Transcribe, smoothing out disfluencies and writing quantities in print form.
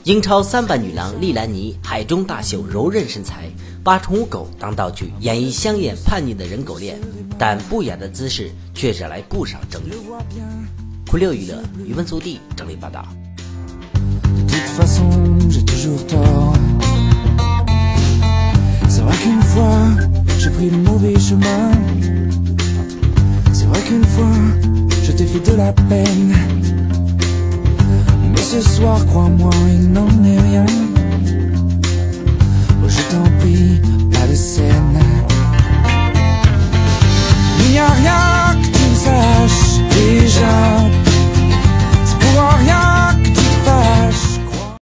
英超3班女郎利兰妮海中大秀柔韧身材，把宠物狗当道具，演绎香艳叛逆的人狗恋，但不雅的姿势却惹来不少争议。酷六娱乐余文速递整理报道。 C'est vrai qu'une fois, j'ai pris le mauvais chemin. C'est vrai qu'une fois, je t'ai fait de la peine. Mais ce soir, crois-moi, il n'en est rien.